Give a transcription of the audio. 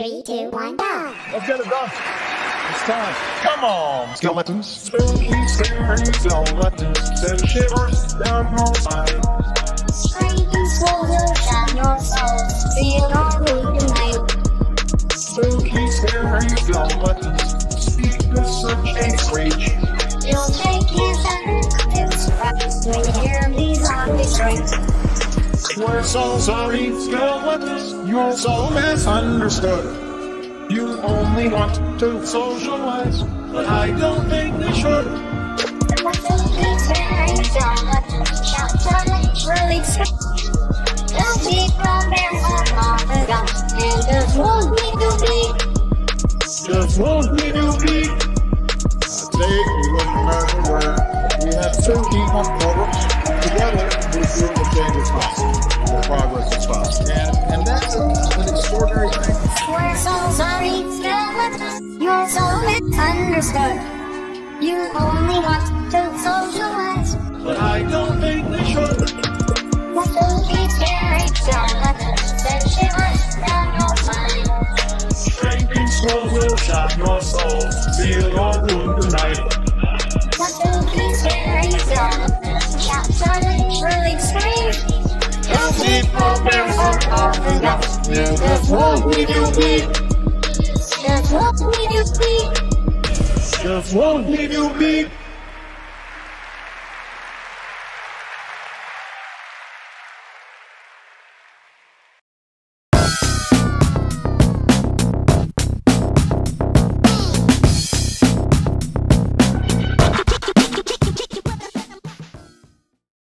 3, 2, 1, go! Let's get it done. It's time. Come on, skeletons. Spooky, scary skeletons send shivers down your spine. Screaming swallows down your soul, feel our mood tonight. Spooky, scary skeletons speak with such a screech. You'll take his hand, surprise when you hear these zombies scream. We're so sorry, skeletons, you're so misunderstood. You only want to socialize, but I don't think we should. What spooky, scary skeletons shout silent, really scream. They'll be from their home off the gun, and just won't need to be. Just won't need to be. Today we live in America where we have spooky October. Together we feel the change is possible, the progress is possible. And that's an extraordinary thing. We're so sorry, skeletons, you're so misunderstood. You only want to socialize, But I don't think we should. the spooky, scary skeletons send shivers down your spine. Shrinking skulls will shock your soul. Feel your wound tonight. The spooky, scary skeletons shout silent, really scream. They'll be from their home off the gun, and just won't need to be. Just won't need to be. Just won't leave you be.